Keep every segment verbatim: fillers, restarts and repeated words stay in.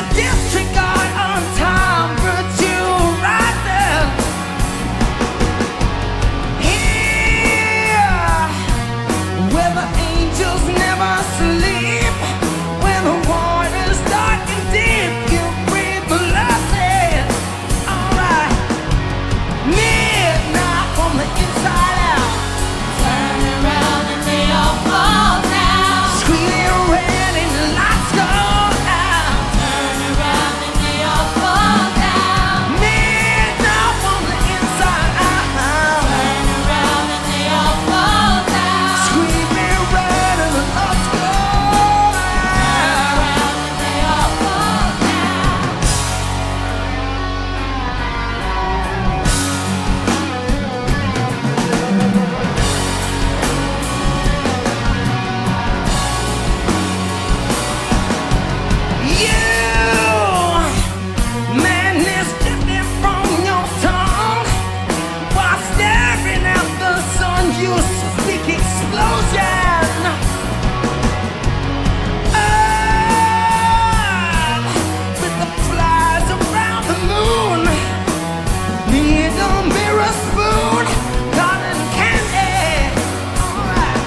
disregard on time, virtue rising. Here, where the angels never sleep, when the water's dark and deep, you breathe blessed. Alright, midnight from the inside out. Turn around and they all fall down. Screaming red and the lights go out. Turn around and they all fall down. Midnight from the inside out. Turn around and they all fall down. Screaming red and the lights go out. Around and they all fall down. You, madness dripping from your tongue, while staring at the sun, you speak explosion. Earth, with the flies around the moon, need a mirror spoon, cotton candy. Alright,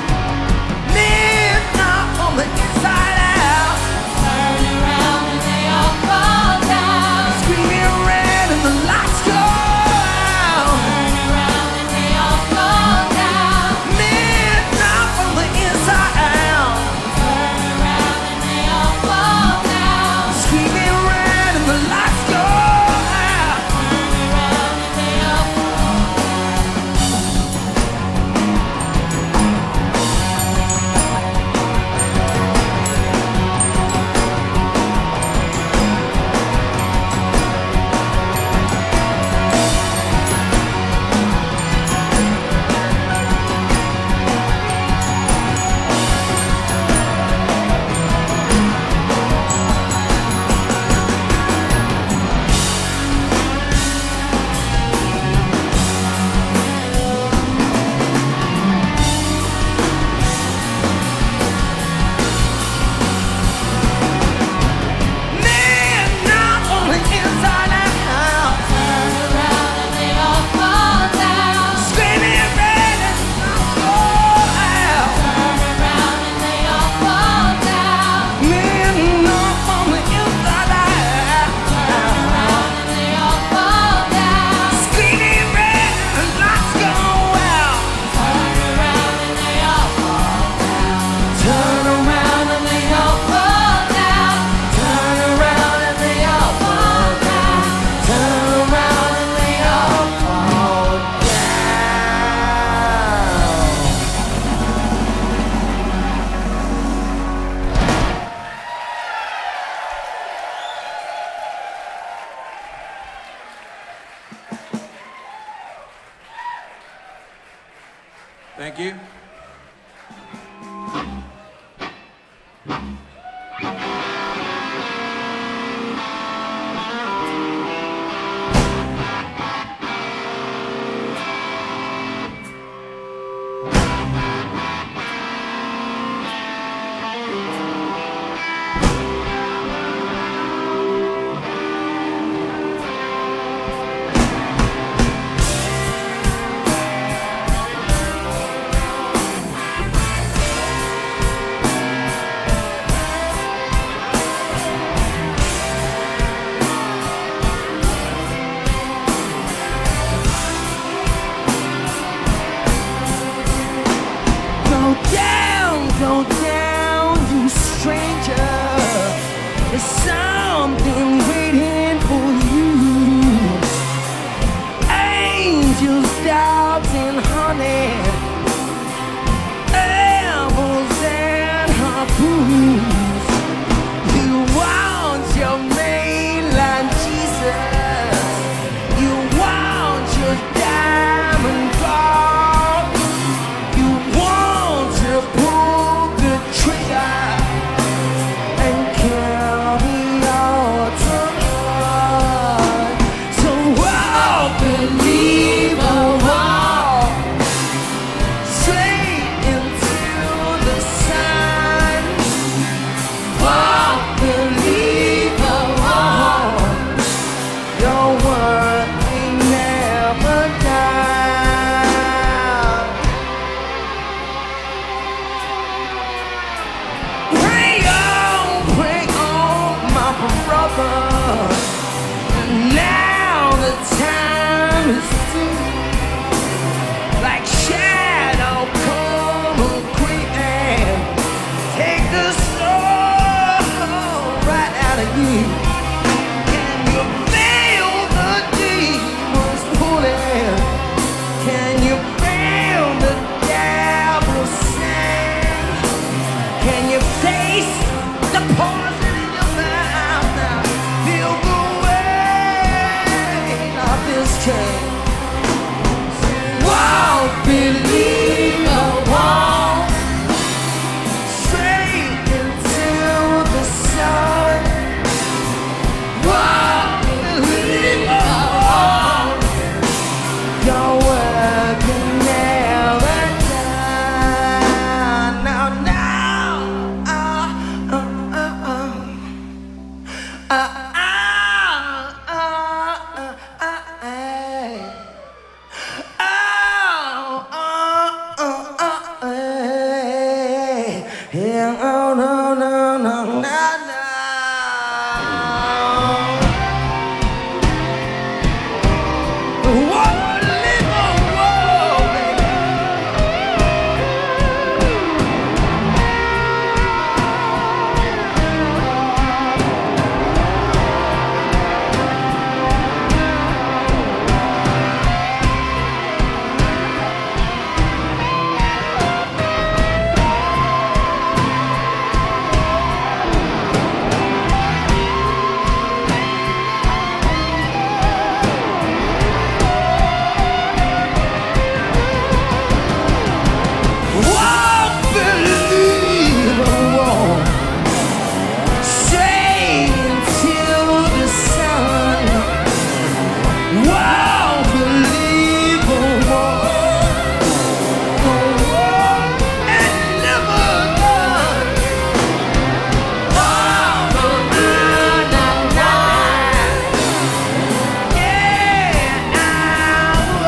midnight on the inside out. Turn around and they all fall down. Screaming red and the lights go out. Turn around and they all fall down. Midnight from the inside out. Turn around and they all fall down. Screaming red and the lights go out. Turn around and they all fall Midnight on the inside out. Turn around and they all fall down. Screaming red and the lights go out. Turn around and they all fall down. Midnight from the inside out. Turn around and they all fall down. Screaming red and the lights go out. Turn around and they all fall down. Turn around and they all fall down. Turn around and they all fall down. Turn around and they all fall down. Thank you. Go down, go down, you stranger. There's something waiting for you. Angels, dogs, and honey, apples and harpoons. You want your mainland Jesus. You want your diamond gold. You want to pull the trigger and carry your tonight. So walk, believer, walk. lover. Now the time is through. Like shadow come quick and take the soul right out of you. Can you feel the demons pulling? Can you feel the devil sing? Can you taste the poison in your mouth now? Feel the weight of this chain. Won't believe no one. Straight into the sun. Won't believe no one. Your work can never done. Now, now, uh, uh, uh, uh, uh, uh, uh, uh, uh, uh. Oh, oh, oh, oh, eh. Yeah, oh, no, no, no, no, no. Whoa, little, whoa, baby. Won't believe a won't. Straight into the sun. Won't believe a won't. And never done. Oh, na, na, na. Yeah, oh.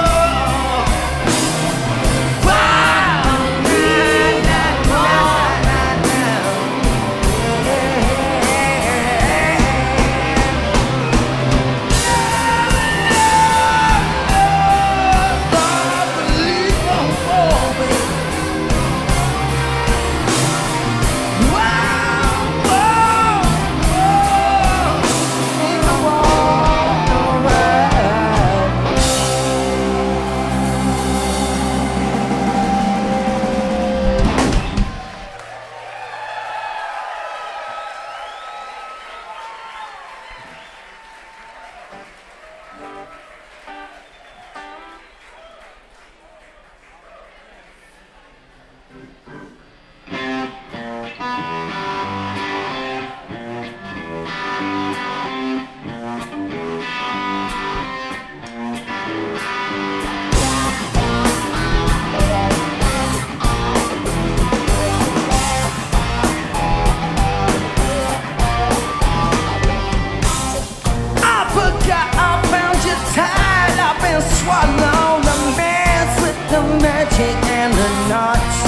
I forgot I found you tied up and swallowed the mess with the magic and the knots.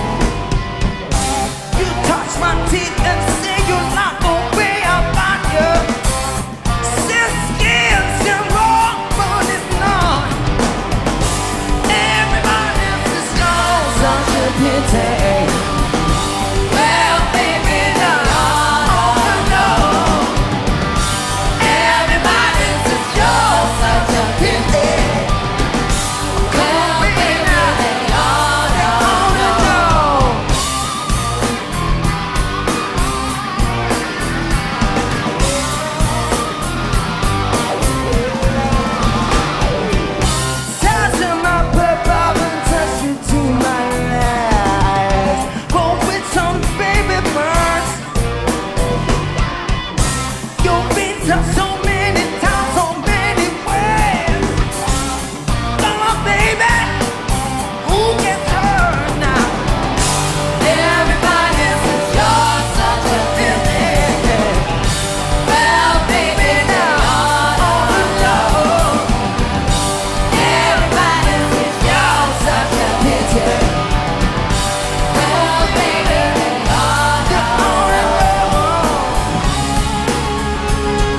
You touch my teeth and say you're not away about you. Since skin's and wrong, but it's not. Everybody else is gone, such a pity. Well, baby, no, no, no. Everybody's a joke, such a pity. Well, baby, no, no, no, no. Touch my purple and touch you to my eyes. Go with some baby birds. You've been touched so many times, so many ways. Come on, baby, who gets hurt now? Everybody's a joke, such a pity. Well, baby, no, no, no. Everybody's a joke, such a pity. Well, baby, no, no, no.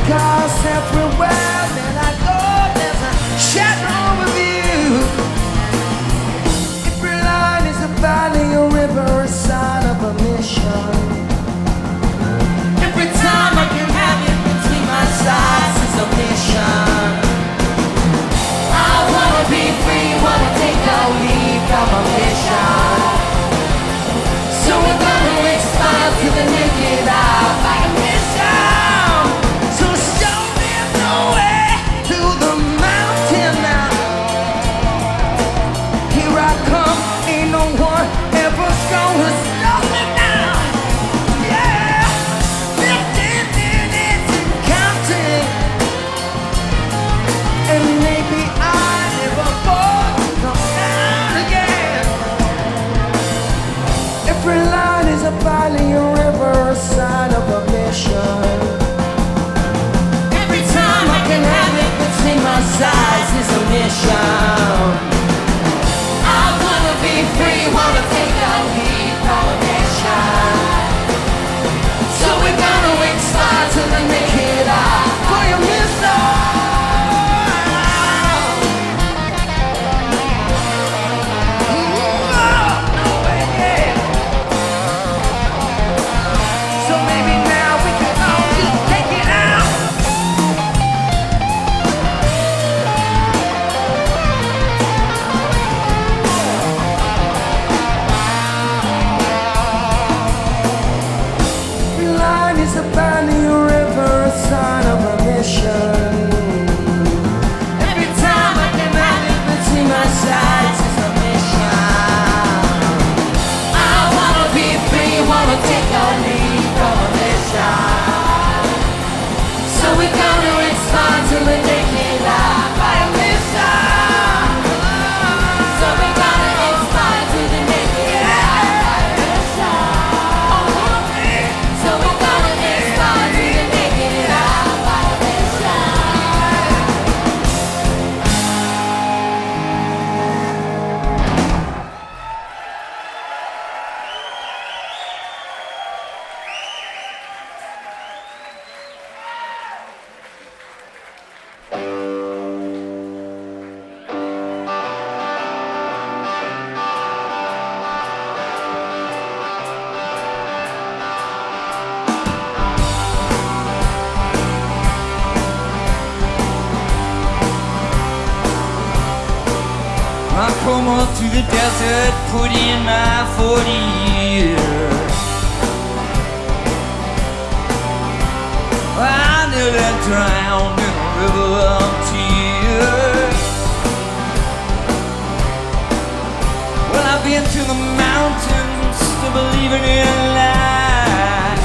'cause everywhere that I go there's a shadow of you. Every line is a valley, a river, a sign of a mission. Every time I can have it between my sides is a mission. I wanna be free, wanna take no leave from a mission. So we're gonna expire to the naked eye by a mission. So show me the way to the mountain now. Here I come, ain't no one ever's gonna stop me now. Yeah, fifteen minutes and counting, and maybe I never fall to come down again. Every line is a valley, a river, a sign of a mission. Every time I can have it between my sides is a mission. I wanna be free, wanna take a lead from a mission. So we're gonna expire to the naked eye for your mission. So maybe now we can all just take it out. Every line is a valley, a river, a sign of a mission. Every time I can have it between my sides is a mission. I wanna be free, wanna take a lead from a mission. So we're gonna expand to the naked eye by a mission. So we're gonna expand to the naked eye by a mission. So we're gonna expand to the naked eye by a mission. I come up through the desert, put in my forty years. I nearly drowned in a river of tears. Well, I've been to the mountains to believing in life.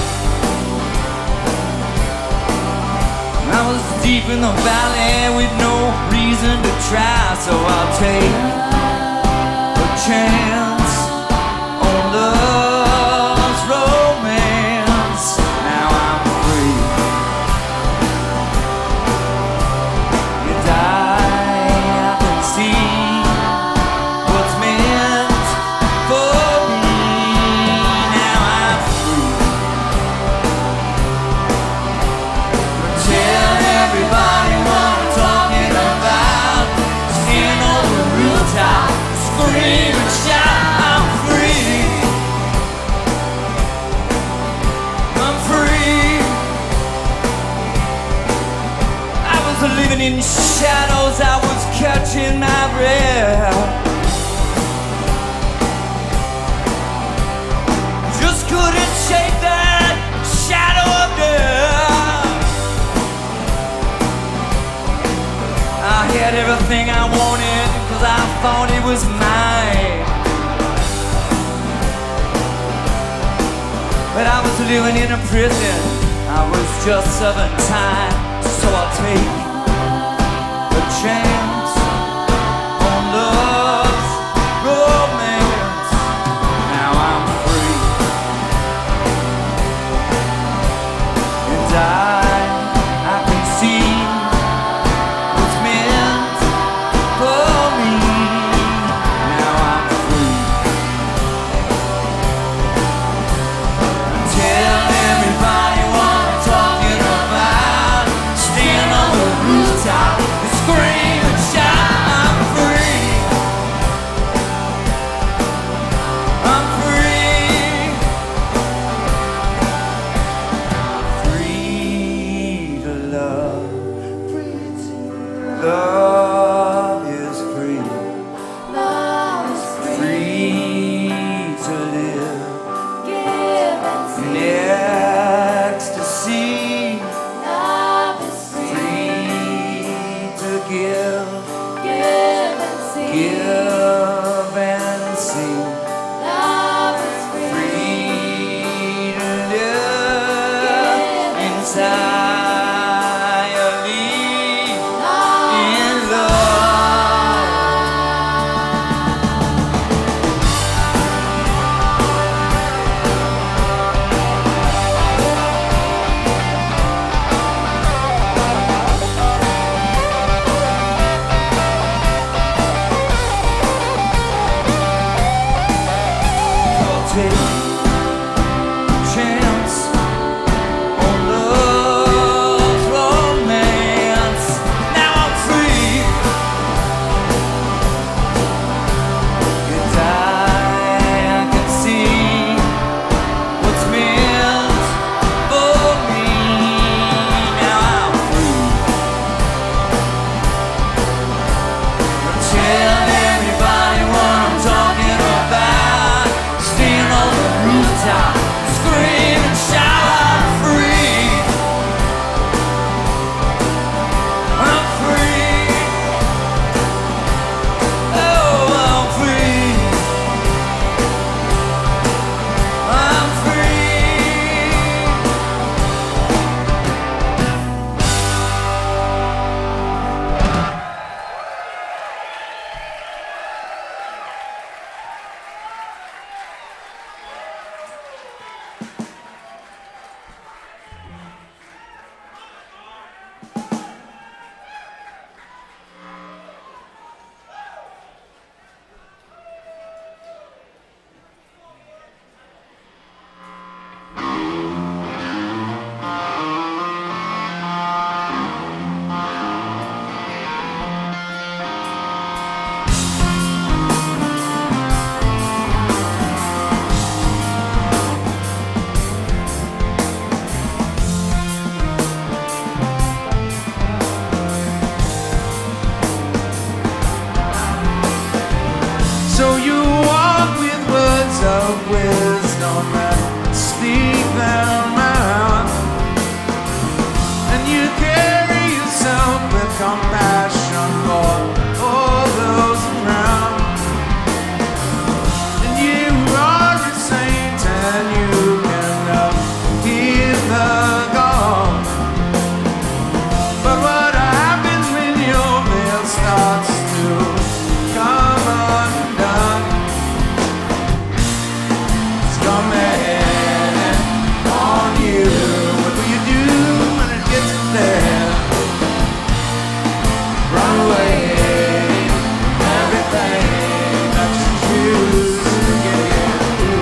I was deep in the valley with no reason to try, so I'll take a chance on love's romance. Now I'm free. You die, I can see what's meant for me. Now I'm free. Tell everybody what I'm talking about. Stand on the rooftop, scream and shout, I'm free. I'm free. I was living in shadows, I was catching my breath. Just couldn't shake that shadow of death. I had everything I wanted, cause I thought it was mine. But I was living in a prison, I was just serving time. So I'll take a chance on love's romance. Now I'm free. And I, I can see what's meant for me. Now I'm free. Tell everybody what I'm talking about. compassion for all those around. And you are a saint and you can uh, hear the gong. But what happens when your veil starts to come undone? It's coming on you. What will you do when it gets there? Run away. Everything that you choose to get you.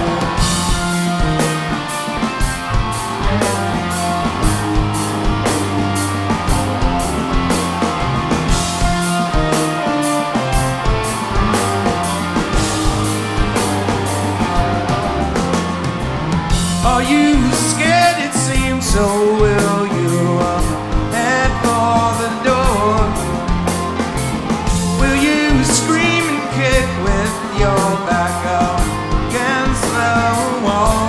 Are you scared? It seems so. Will you uh, head for the door? Will you scream and kick with your back up against the wall?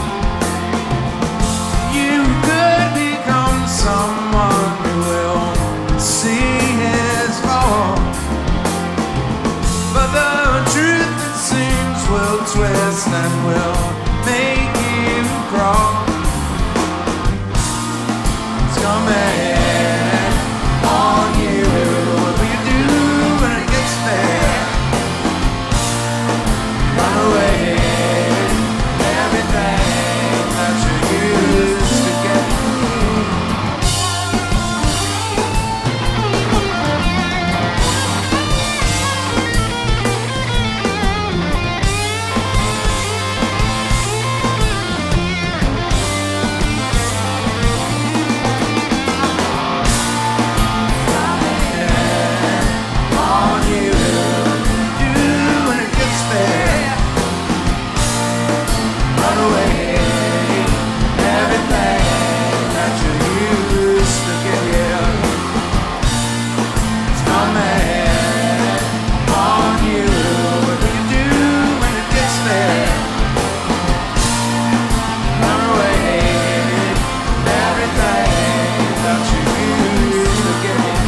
You could become someone who will see his fall. But the truth, it seems, will twist and will make you crawl. It's coming on you. What will you do when it gets there? Run away. Everything that you used to get. On you. Do when it gets there. Run away. Everything that you used to get here. It's coming on you. What will you do when it gets there? Run away. Everything that you used to get here.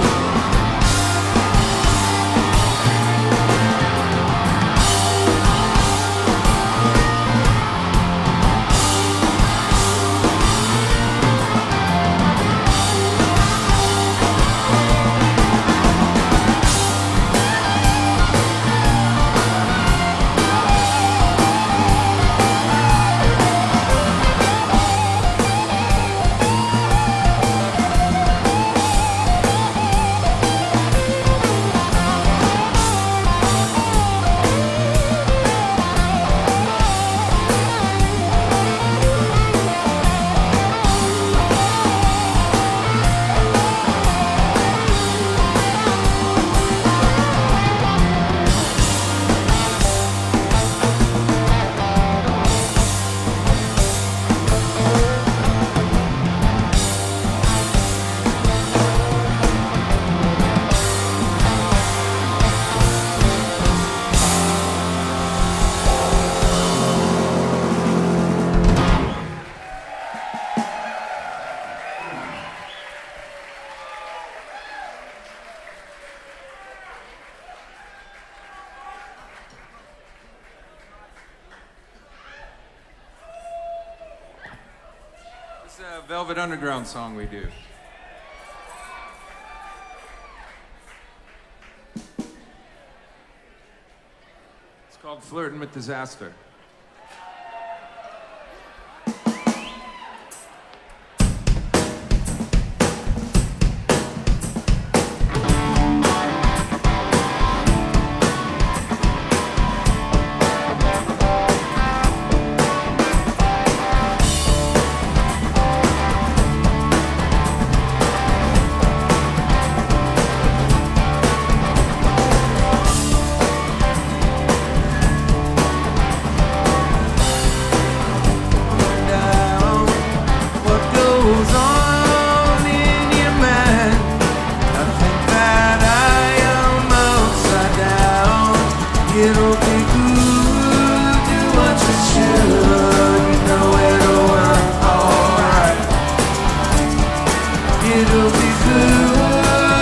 It's a Velvet Underground song we do. It's called Flirting with Disaster. It'll be good.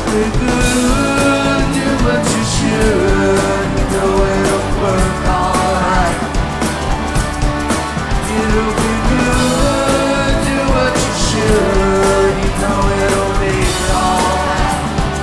It'll be good, do what you should. You know it'll work alright. It'll be good, do what you should. You know it'll be alright.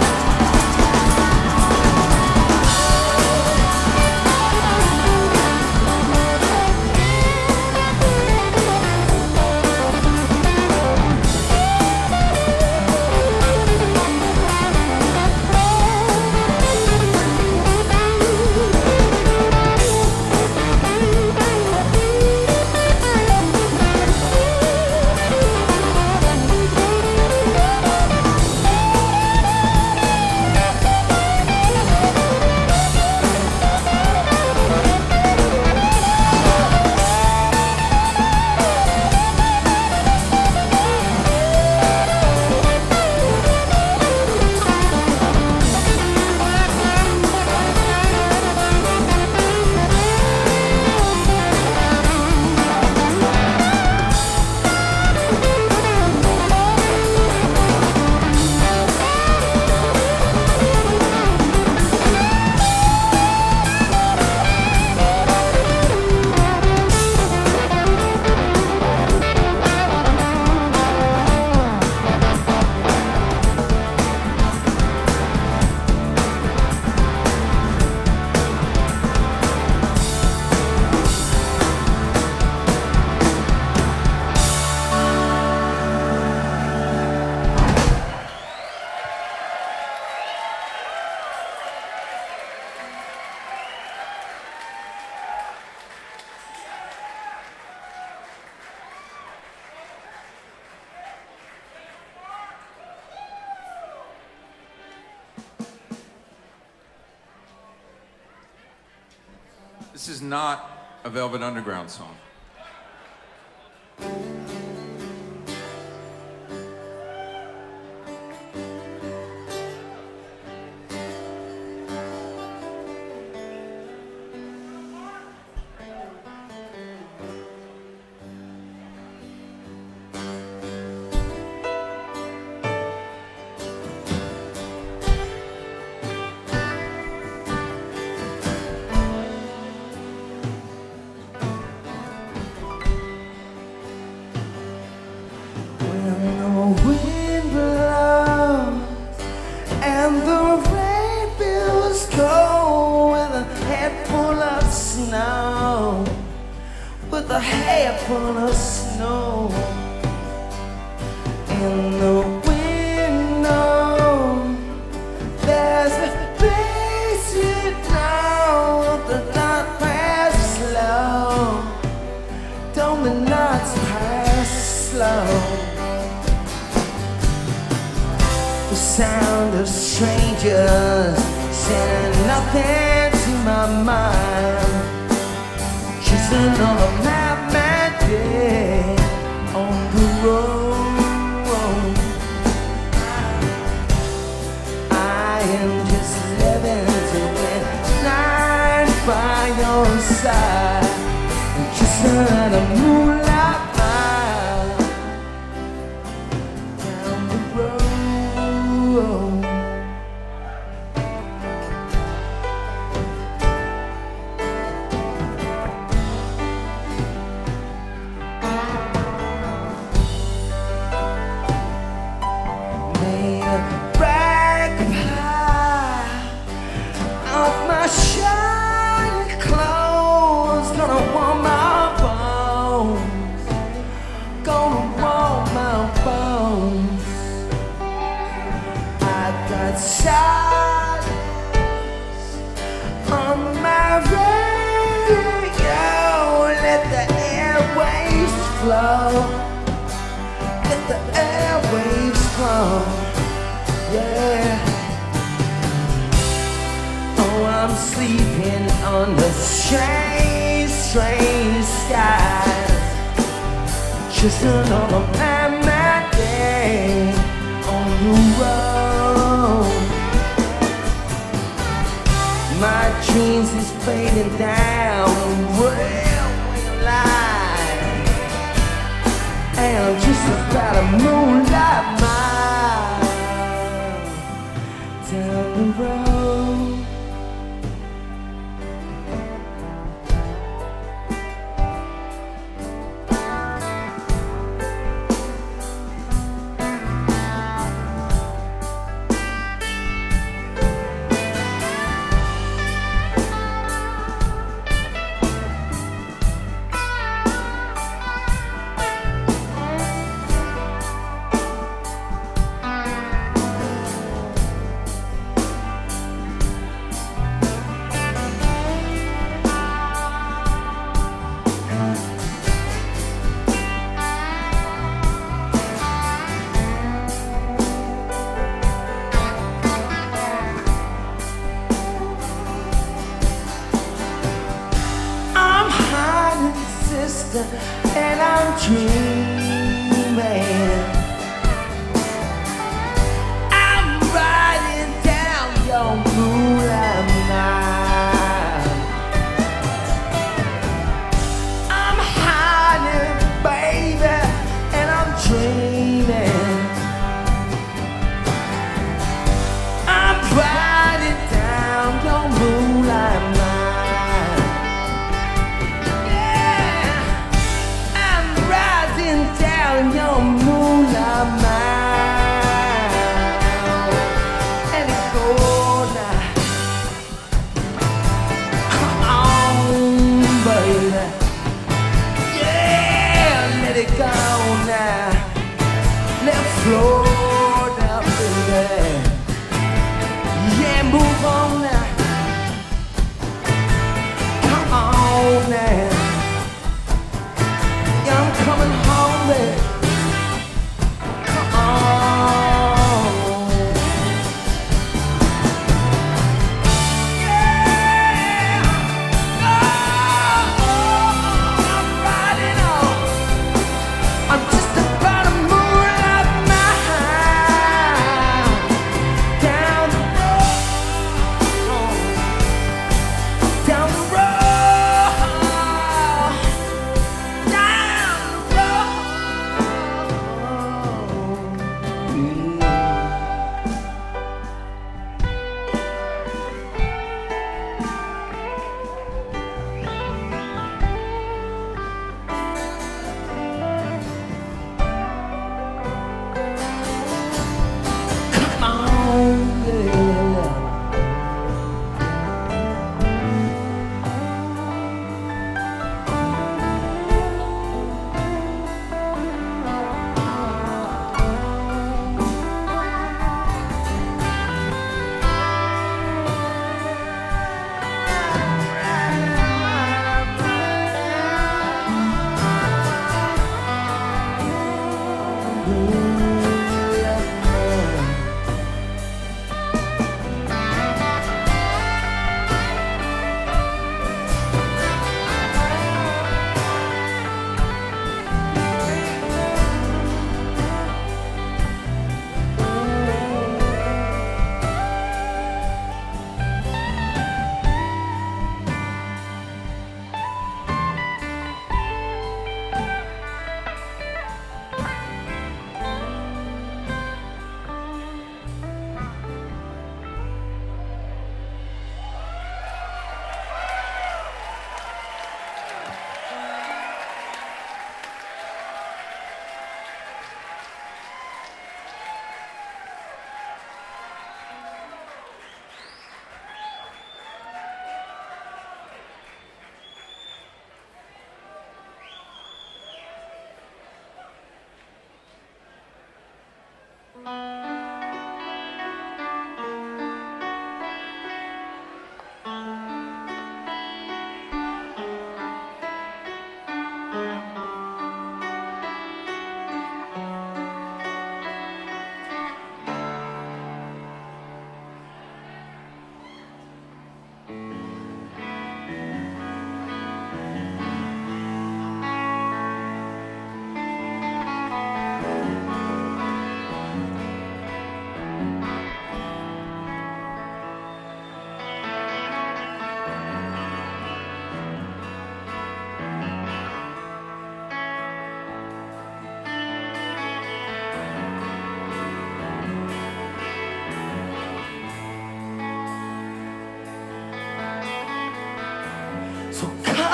This is not a Velvet Underground song. With a head full of snow in the window, there's a basic now the night pass slow. Don't the nights pass slow? The sound of strangers saying nothing to my mind. Just another madman day on the road. I am just living to win night by your side. Just another moonlight ride down the road. Silence on my radio. Let the airwaves flow. Let the airwaves flow. Yeah. Oh, I'm sleeping under strange, strange skies. Just another mad, mad day on the road. My dreams is fading down railway line, and I'm just about a moonlight mile down the road. And I'm dreaming, I'm riding down your moonlight night. I'm hiding, baby, and I'm dreaming. I'm riding down your moonlight night. Down your moonlight mile, and it goes now. Come on, baby, yeah, let it go now. Let it flow down, baby. Yeah, move on now. Come on now. Yeah, I'm coming home, baby. Come on. Yeah. Oh, I'm riding on. I'm just about to moonlight mile down the road, down the road.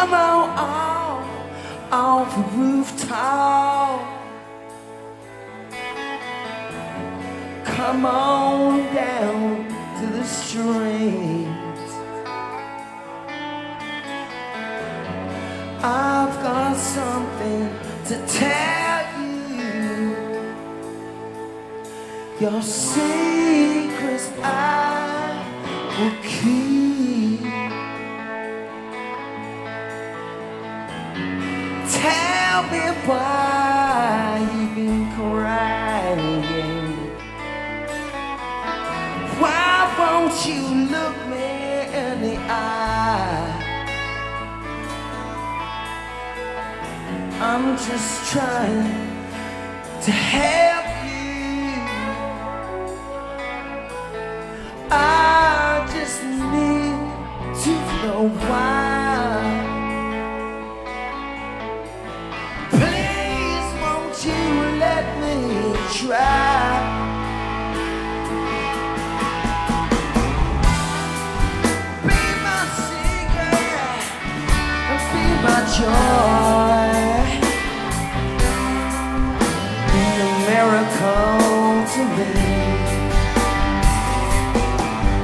Come on, on, off the rooftop. Come on down to the street. I've got something to tell you. Your secrets I will keep. Tell me why you've been crying. Why won't you look me in the eye? I'm just trying to help you. I just need to know why. Please, won't you let me try? Be my secret and be my joy. Be a miracle to me.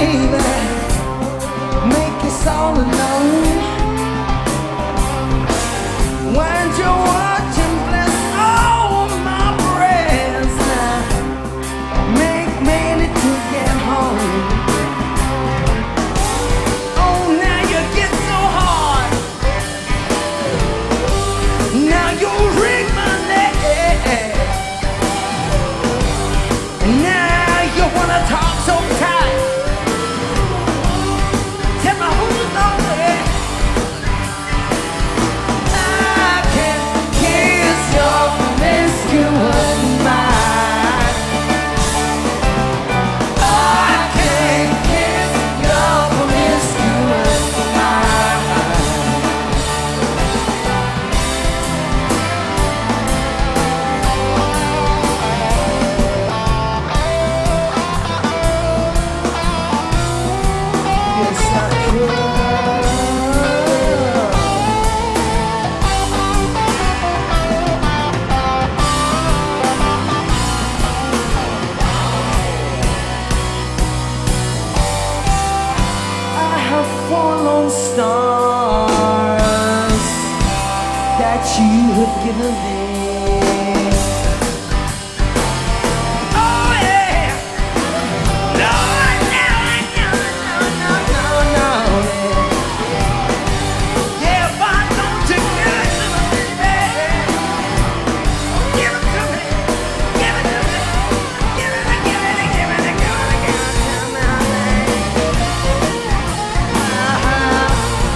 baby, make us all alone. Wind your watch and bless all my prayers now. Make me to get home. Oh, now you get so hard. Now you ring my neck. Now you wanna talk so tight. Tell me who's on there. I can kiss your promiscuous mind. I can kiss your promiscuous mind. Yes, I could. I have fallen stars that you have given me. Oh yeah. No, no, no, no, no, no, no. Yeah, why don't you give it to me, baby? Give it to me. Give it to me. Give it, give it, give it, give it, give it, give it to me. Uh-huh.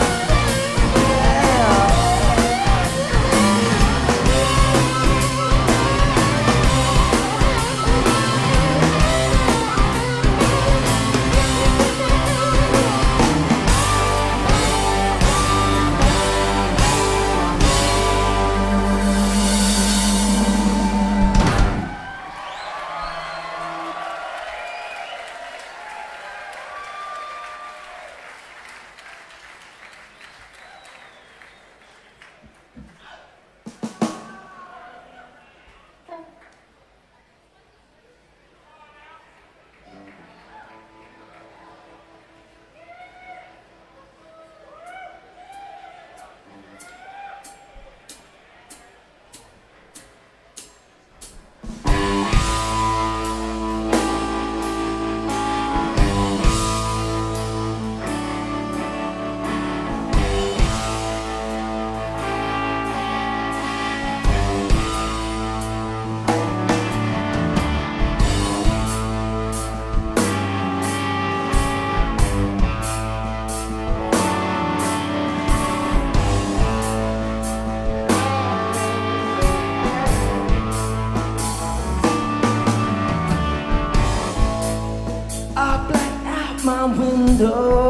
I black out my window,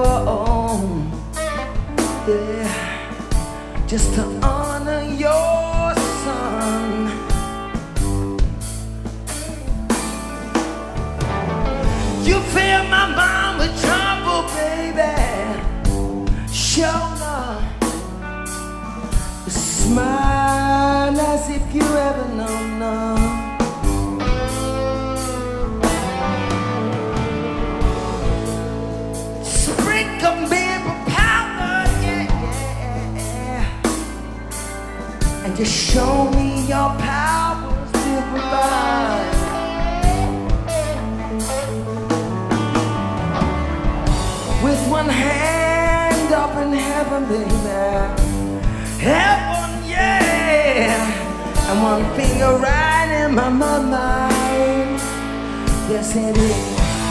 yeah, just to honor your son. You fill my mind with trouble, baby. Show enough. Smile as if you ever know, no. Sprinkle me with power, yeah, yeah, yeah. And just show me your powers to provide. With one hand up in heaven, baby, heaven, yeah, and one finger right in my mind. Yes, it is.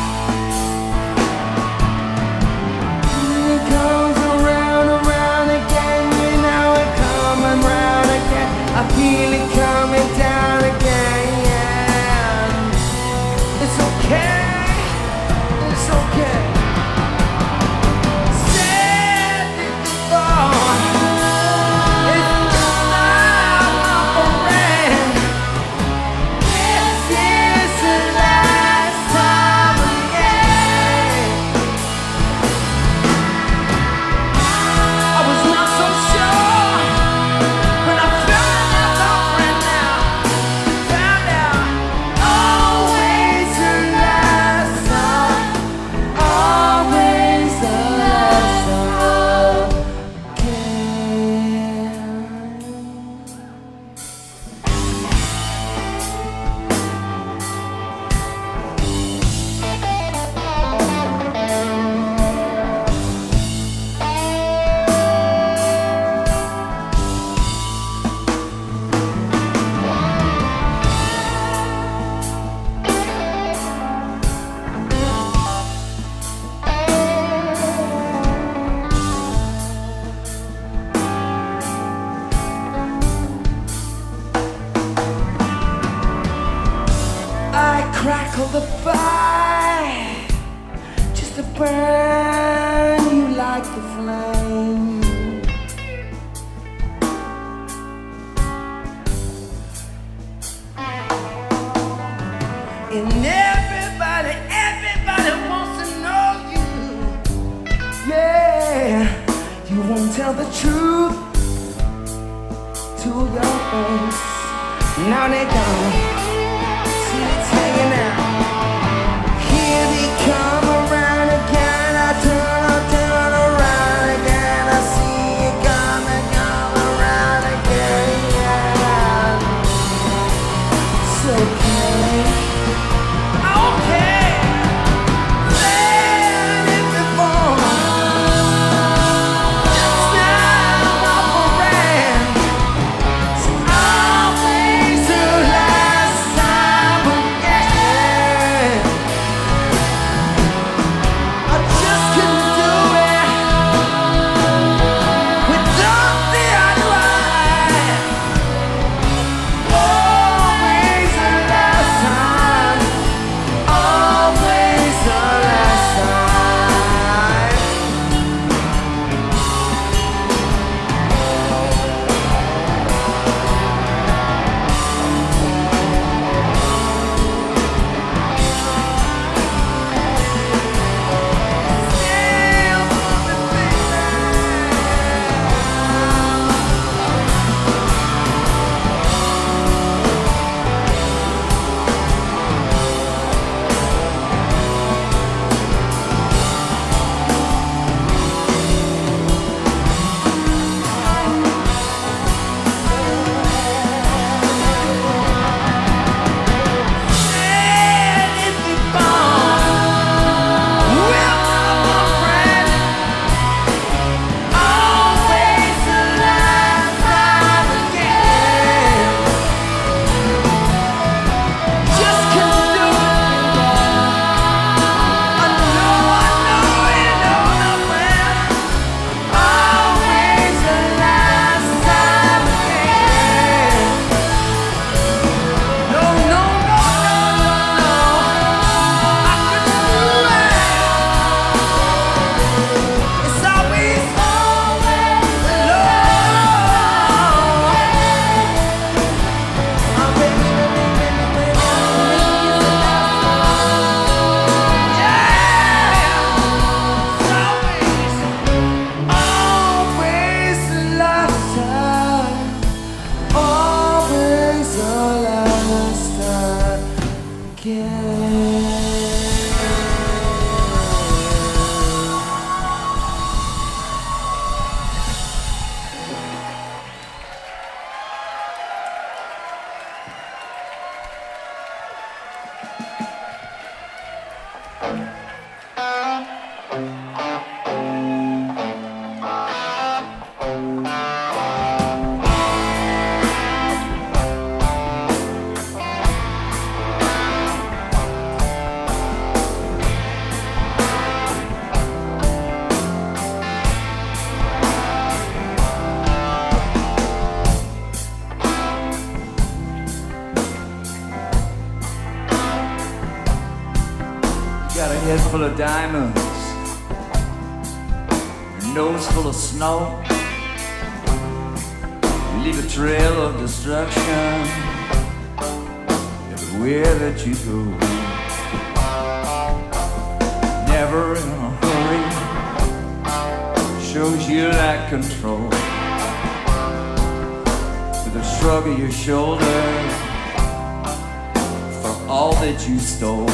It comes around, around again, you know it coming round again. I feel it coming down again. It's okay, it's okay. Set it on. It's just not a friend. This is the last time again. I was not so sure when I found out right now. crackle the fire just to burn you like the flame. And everybody, everybody wants to know you. Yeah, you won't tell the truth to your face. Now they don't see it's hanging out. Here they come around again. I turn, I turn around again. I see you coming, come around again. It's okay. Okay. Let it be born. Just now up around. It's always the last time again. I just couldn't do it without the other eye. Always the last time. Always the last time. Still moving, baby. Let it be born. We'll come around. Always the last time again. Just couldn't do it. I know, I know you know the plan. Always the last time again. No, no, no, no, no, no. I couldn't do it. It's always, always love. Oh, baby, baby, baby, baby. Yeah. It's always, always the last time. Always the last time again. Got a head full of diamonds, a nose full of snow. You leave a trail of destruction everywhere that you go. Never in a hurry, shows you lack control. With a shrug of your shoulders for all that you stole.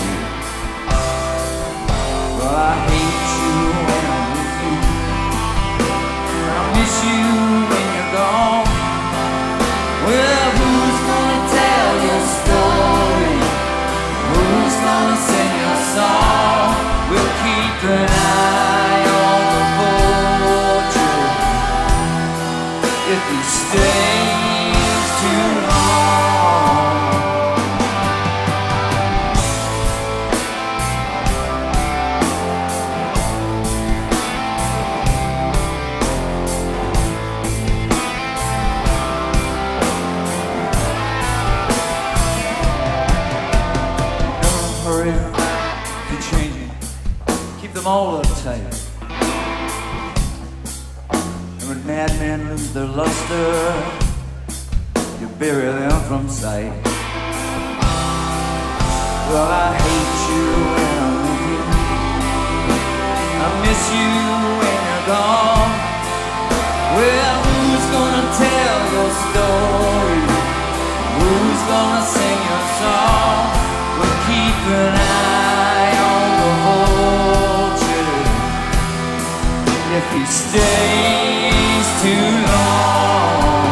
Well, I hate you when I'm with you. I miss you when you're gone. Well, who's gonna tell your story? Who's gonna sing your song? We'll keep an eye on the vulture if he stays too long. them all a tape. And when madmen lose their luster, you bury them from sight. Well, I hate you when I'm with you. I miss you when you're gone. Well, who's gonna tell your story? Who's gonna sing your song? We'll keep an eye on the vulture if he stays too long.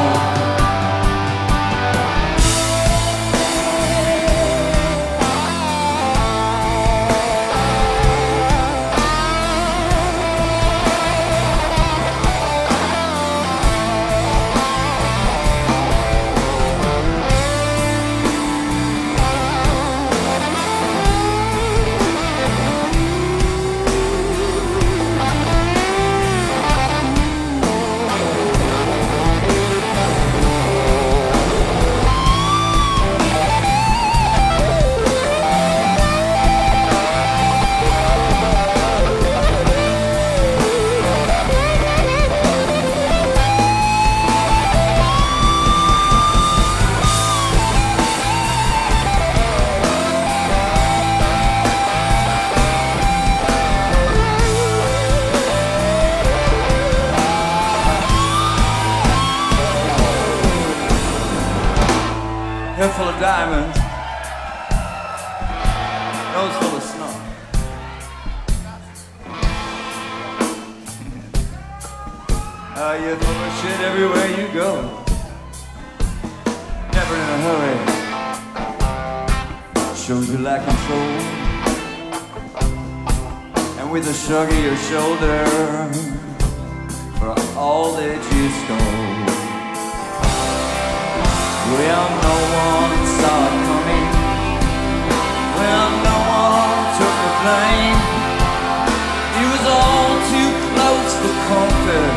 Hair full of diamonds, nose full of snow. Ah, you're full of shit everywhere you go. Never in a hurry. Shows you lack control. And with a shrug of your shoulder for all that you stole. Well, no one saw it coming. Well, no one took the blame. It was all too close for comfort,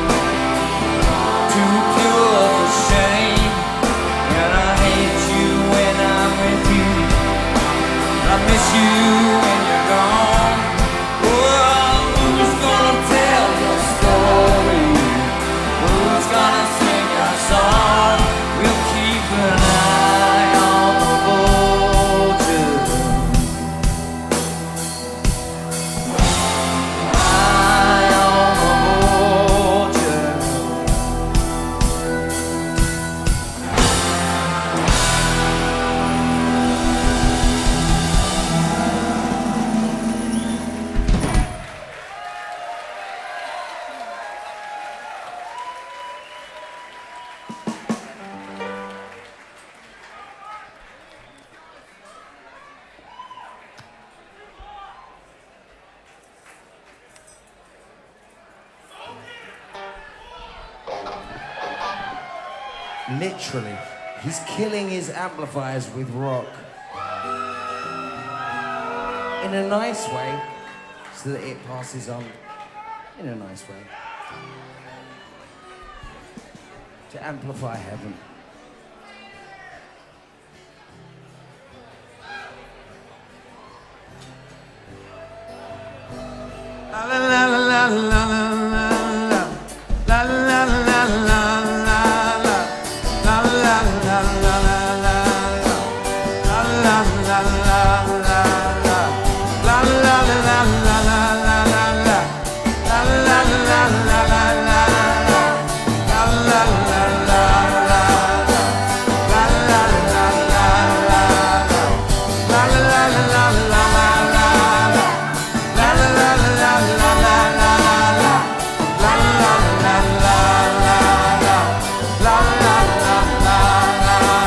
too pure for shame. And I hate you when I'm with you. I miss you when you're gone. Well, who's gonna tell your story? Who's gonna sing your song? We'll keep an eye on the vulture. Eye on the vulture. Literally, he's killing his amplifiers with rock. In a nice way, so that it passes on in a nice way. To amplify heaven. La la la la la la la la la la la la. La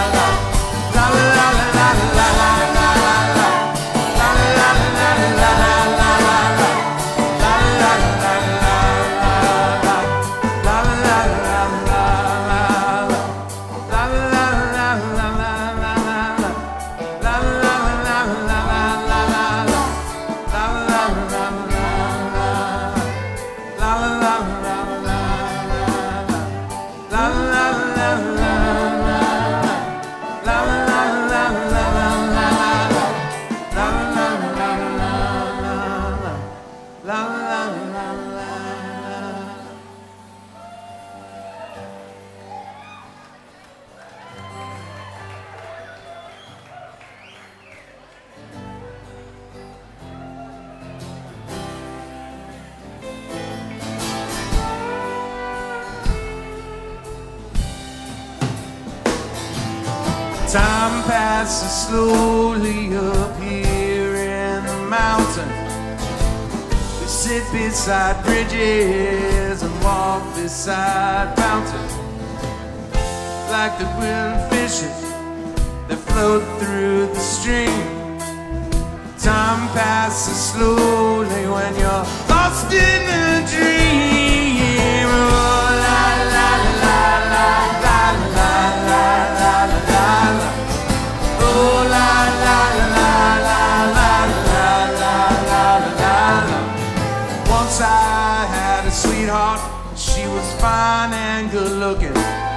Time passes slowly up here in the mountains. We sit beside bridges and walk beside fountains. Like the wind fishes that float through the stream. Time passes slowly when you're lost in a dream. Oh, la la la la la la la la la la. Oh, la la la la la la la la la la. Once I had a sweetheart, she was fine and good looking.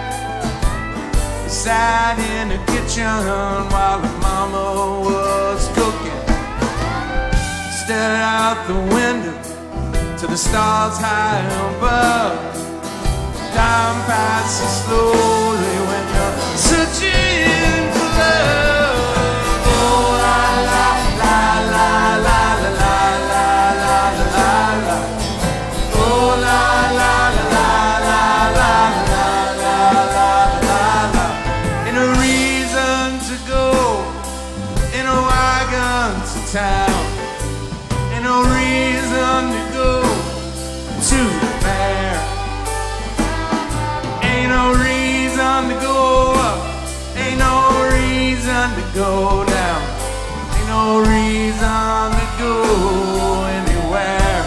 Sat in the kitchen while her mama was cooking. Stared out the window to the stars high above. Time passes slowly when you're searching for love. Oh, la la la la la la la la la la la. Oh, la la la la la la la la la la. Ain't no reason to go in a wagon to town. Ain't no reason to go to the fair. Ain't no reason to go up. Ain't no reason to go down. Ain't no reason to go anywhere.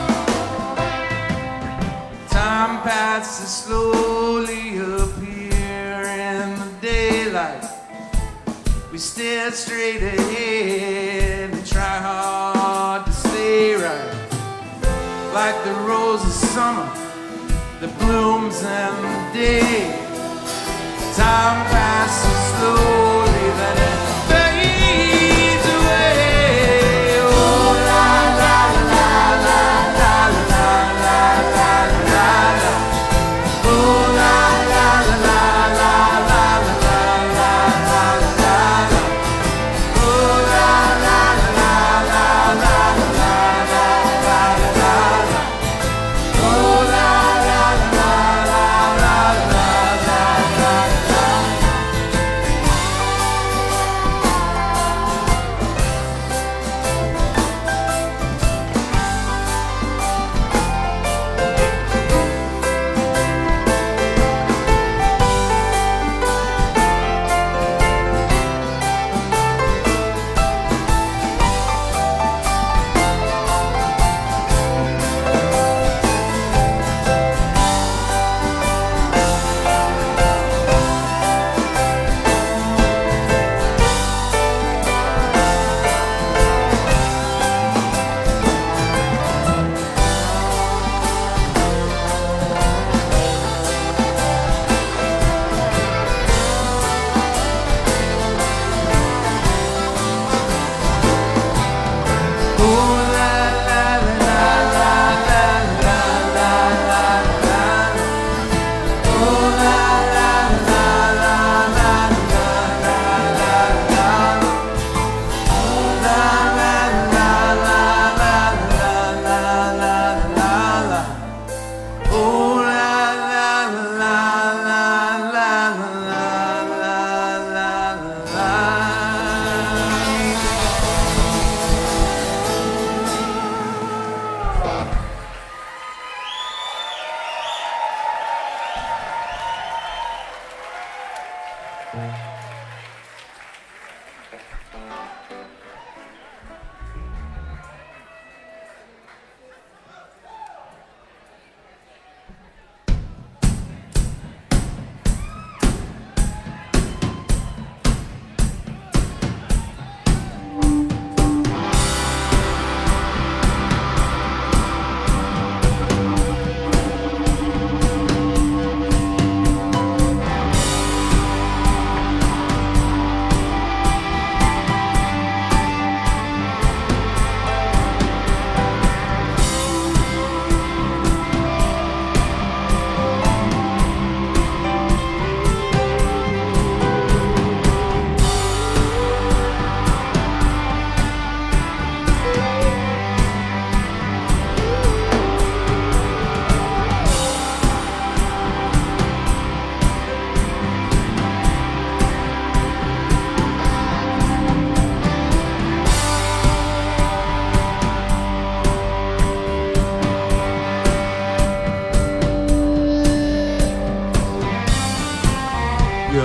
Time passes slowly up here in the daylight. We stare straight ahead and try hard to stay right. Like the rose of summer that blooms in the day. Time passes slowly, then it fades away. Oh, la la la la la la la la la la. Oh, la la la la la la la la la la. Oh, la la la la la la la la la la. Oh, la la la la la la la la.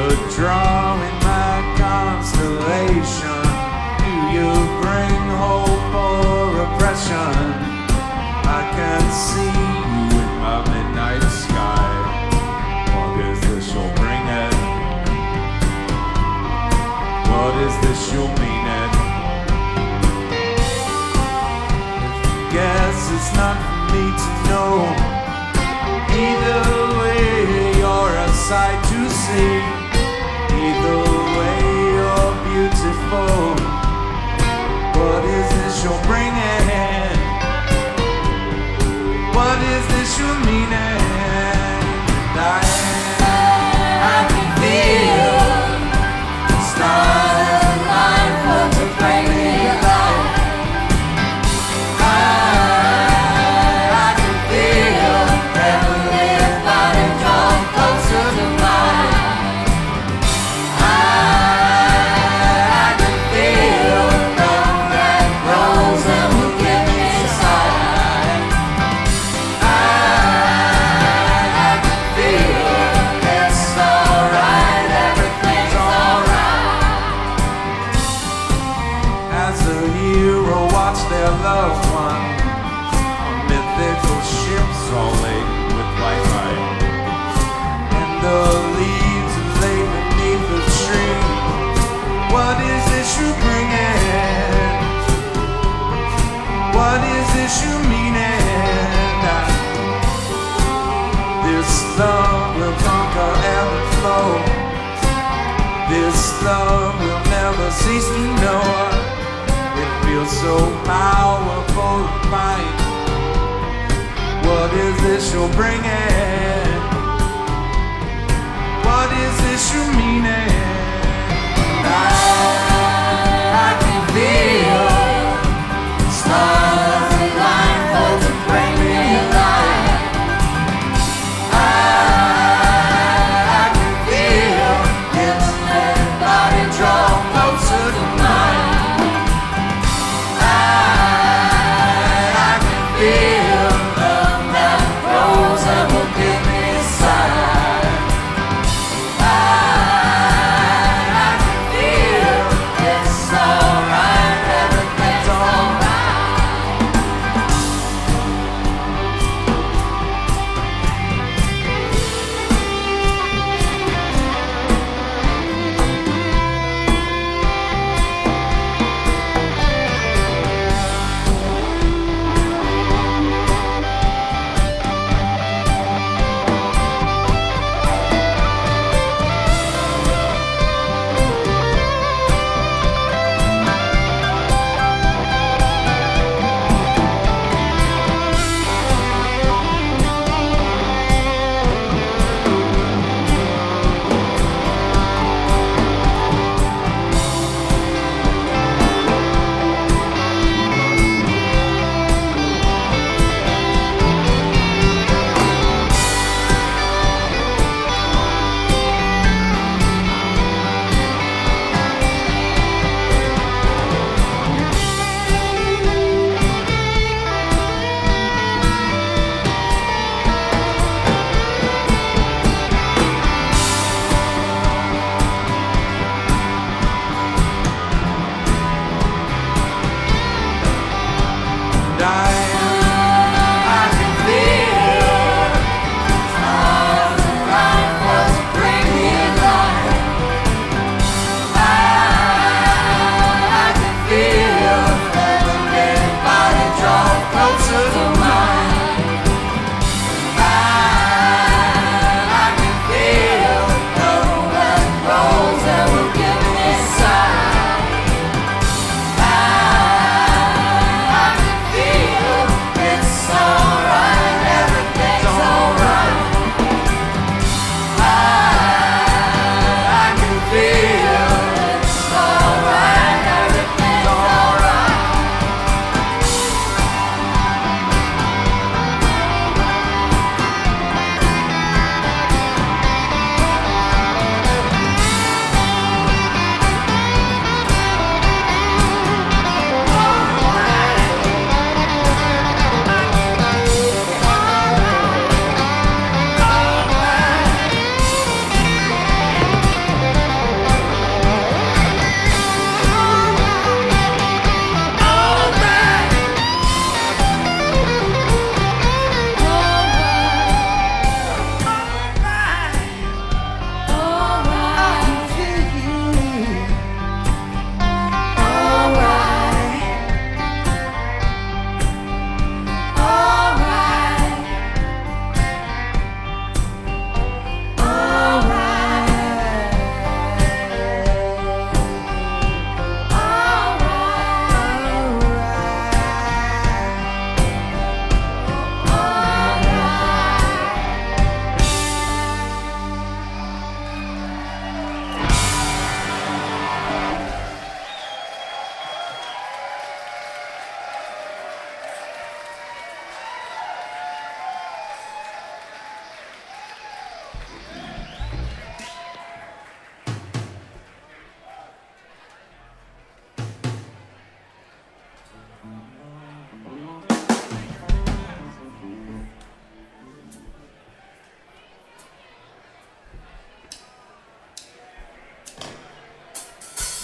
a draw in my constellation. Do you bring hope or oppression? I can see you in my midnight sky. What is this you'll bring it? What is this you'll mean it? Guess it's not for me to know. Either way, you're a sight to see. Either way, you're beautiful. What is this you're bringing? What is this you're meaning? I, I can feel the stars align for to bring me alive. I, I can feel heavenly body drawn closer to mine. I, I can feel love that grows and will give me sight. I, I can feel it's alright, everything's alright. As a hero watch their loved one on mythical ships all laden with white light, and the leaves lay beneath the tree. What is this you bringing? What is this you meaning? This love will conquer and flow. This love will never cease to know. It feels so powerful to find. What is this you're bringing? What is this you meaning? I, I can feel stars align for to bring me alive. I, I can feel its body draw closer to mine. I, I can feel love that grows and will give me sight. I,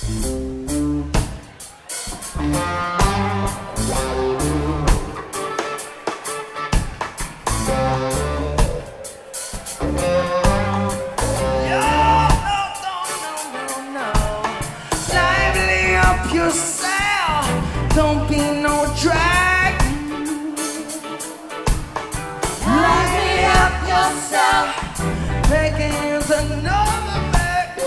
Yourself, don't be no drag. Lively up yourself, making is another bag.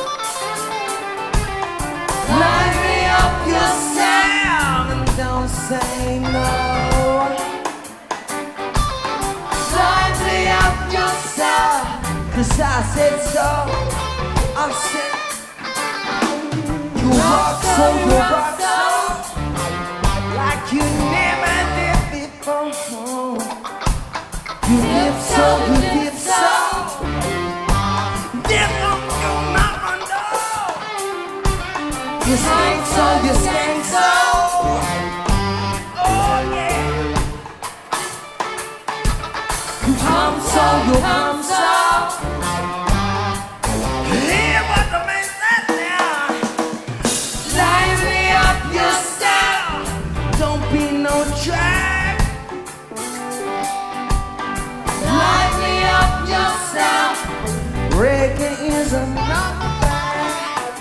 Lively up yourself and don't say no. Lively up yourself, 'cause I said so. I said you rock so, you rock so, like you never did before. You dip so, you dip so, dip on your mama, no. You skank so, you skank so, oh yeah. You hum so, you hum so. Hear what the man said now. Lively up yourself, don't be no drag. Lively up yourself, reggae is another thing.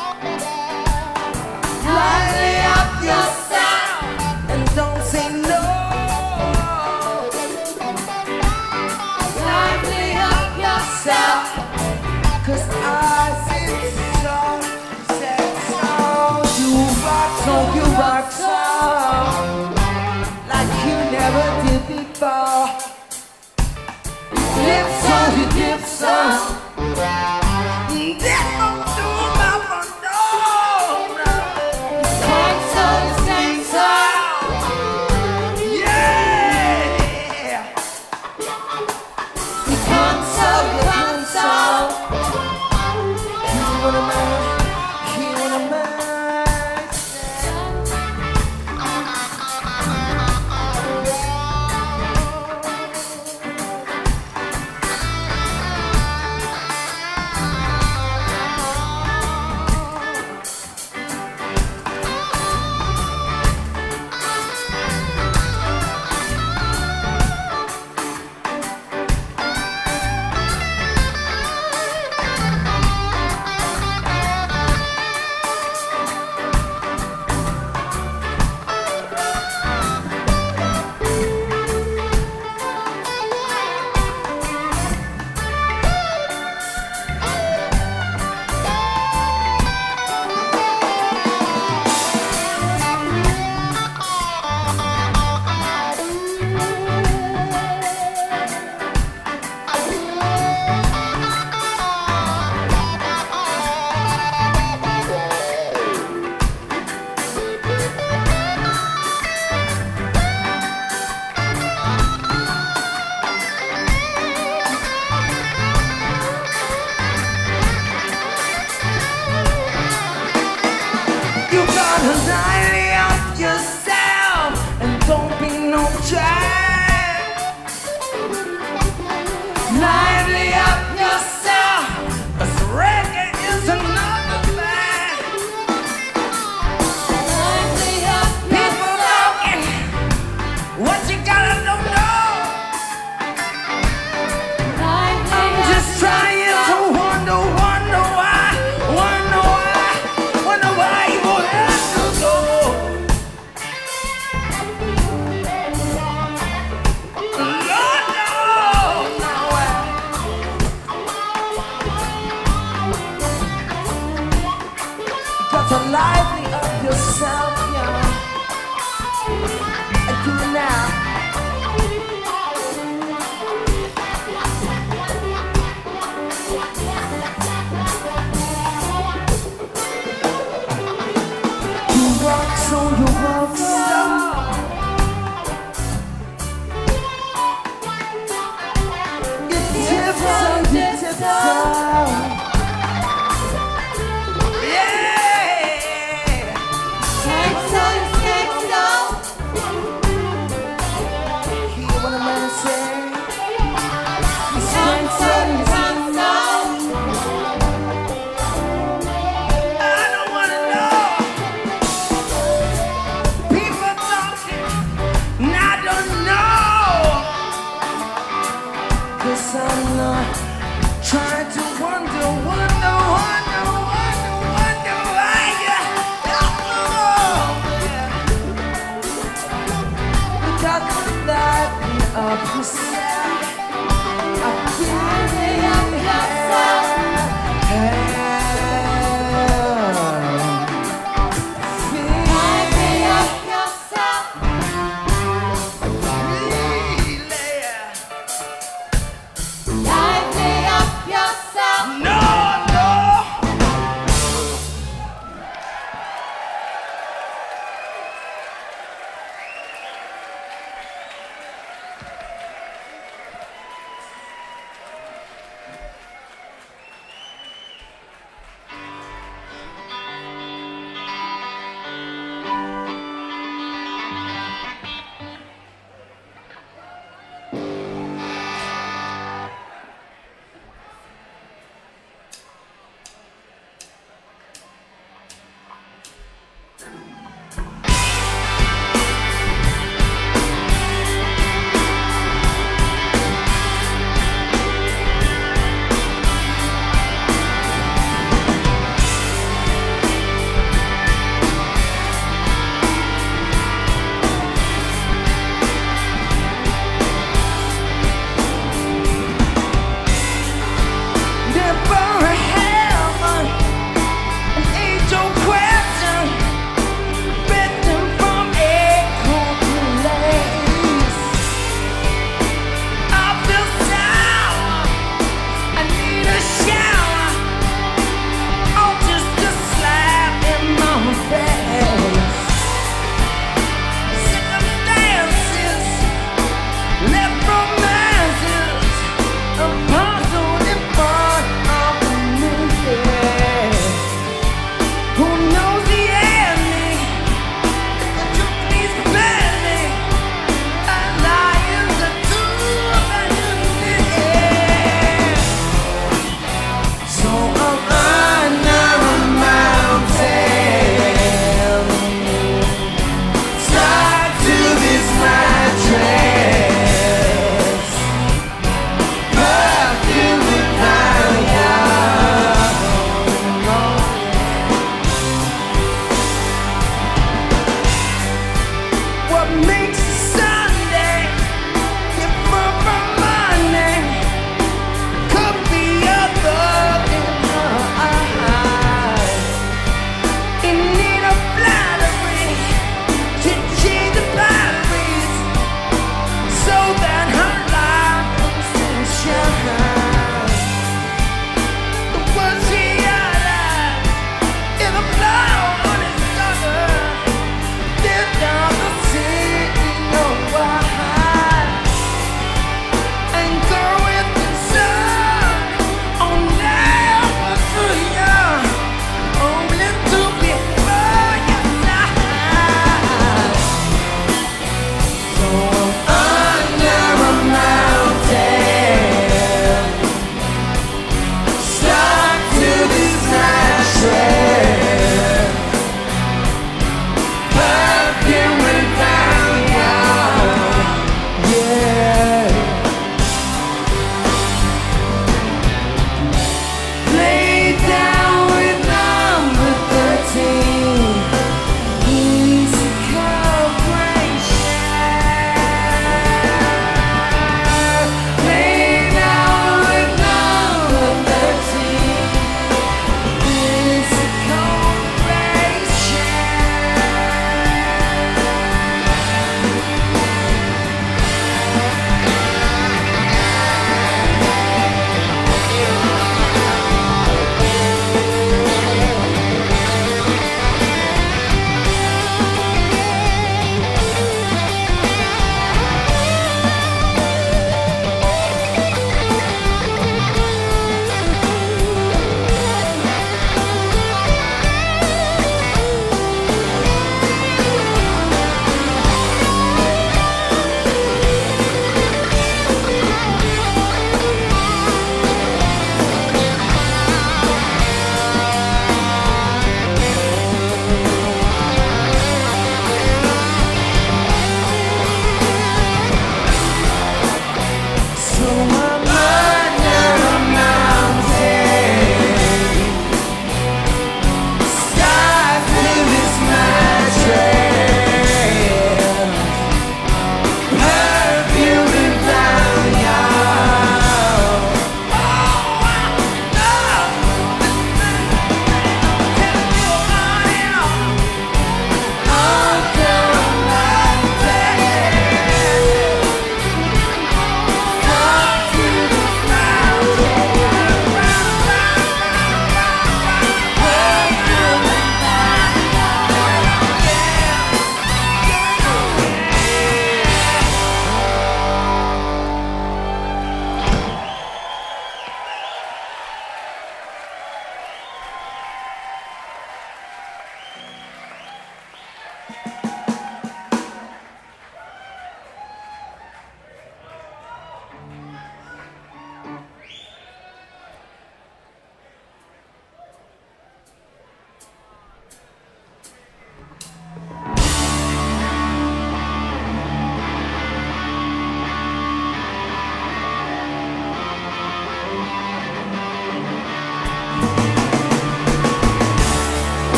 Lively up yourself and don't say no. Lively up yourself, 'cause I said so, said so. You rock so, you rock so, like you never did before. Dip so, you dip so, dip on to my front door. Skank so, you skank so, yeah. You come so, you come so. You wanna man, you wanna man. You gotta lively up yourself and don't be no drag. Lively up yourself, 'cause reggae is another thing. Lively up People talking, what you gotta know, no. I'm just trying to wonder, wonder why, wonder why, wonder why you won't have to go. Lord, no, no. Got to lively up yourself, yeah. And do it now. You rock so, you rock so. You tip so, you tip so. Yeah. Skank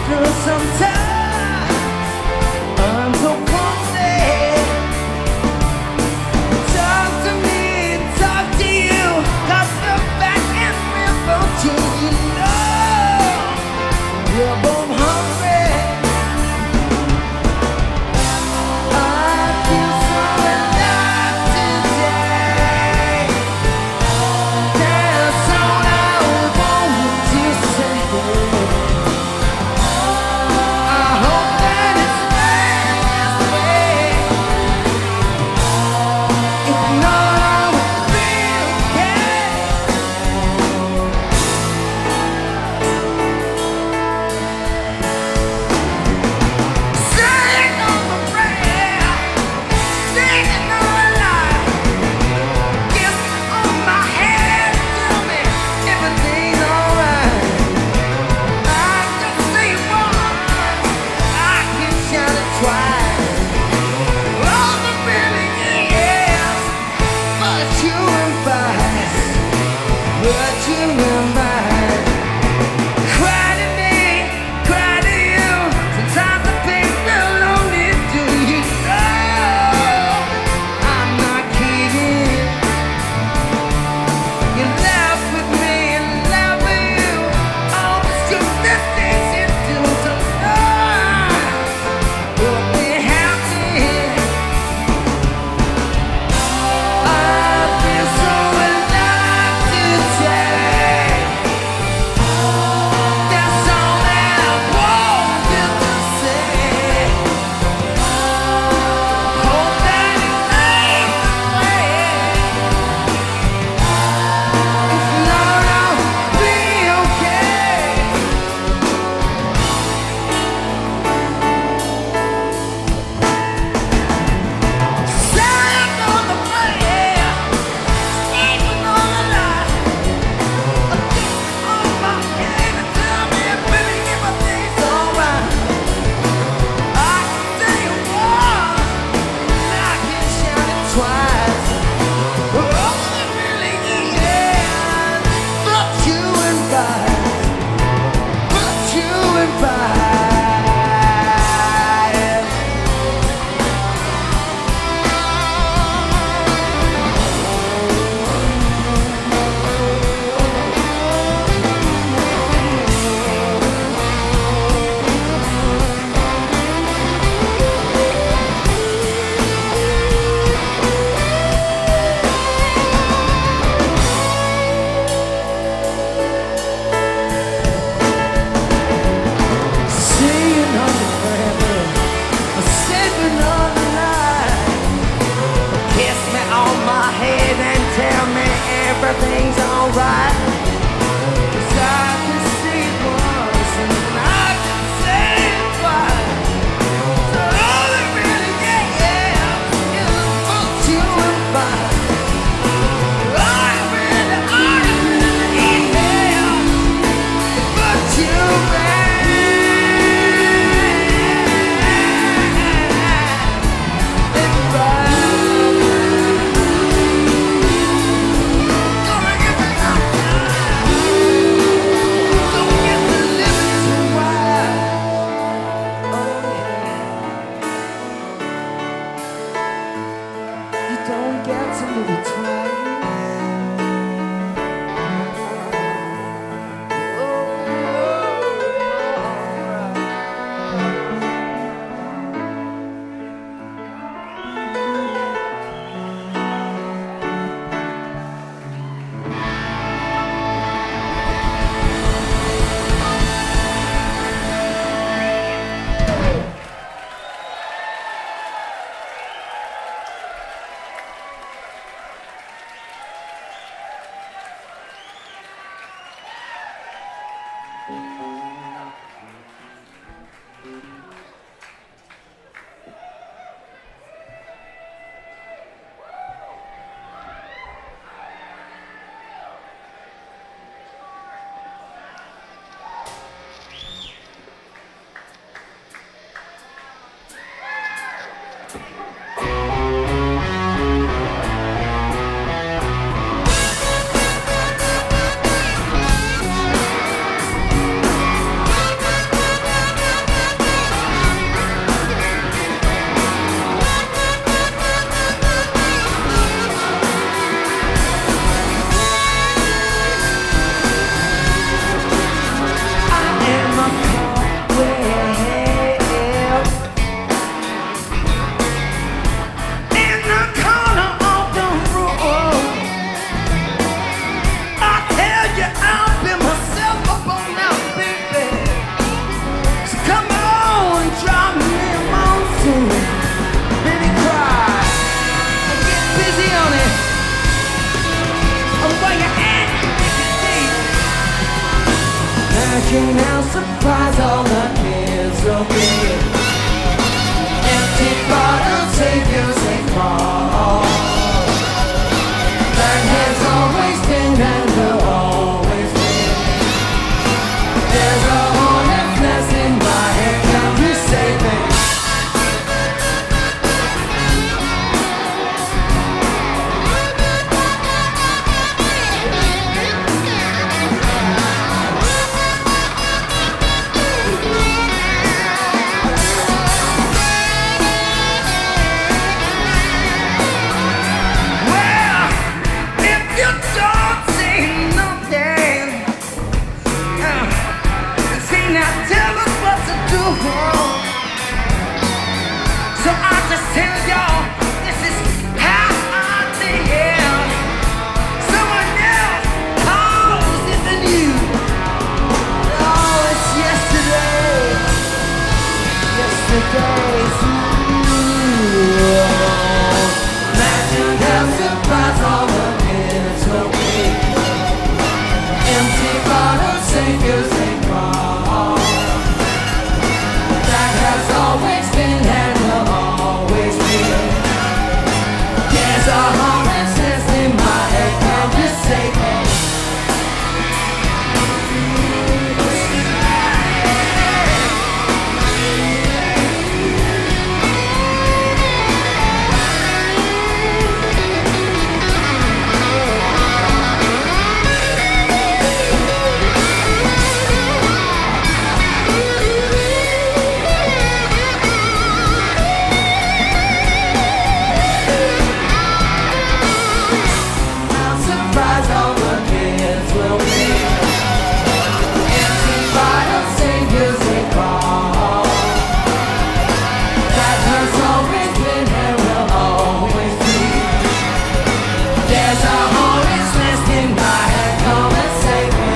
'cause sometimes I'm so clumsy. Talk to me, talk to you, 'cause look back and remember till you know we're both hungry. I feel so alive today. That's all I want to say. I hope that it stays this way. If not, I will be okay. Imagine how surprised all the kids will be. Empty bottles, saviors they call. That has always been and will always be. There's a hornet's nest in my head, come you save me. So I just tell y'all, this is how I feel. Someone else calls it the news. Oh, it's yesterday. Yesterday's news. Imagine how surprised all the kids will be. Empty bottles, saviors they call. That has always been and will always be. There's a hornet's nest in my head, come just save me. How surprised all the kids will be. Empty bottles, saviors they call. That has always been and will always be. There's a hornet's nest in my head, come and save me.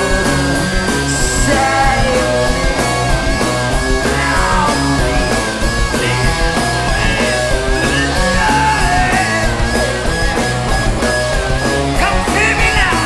Save me now. Come see me now.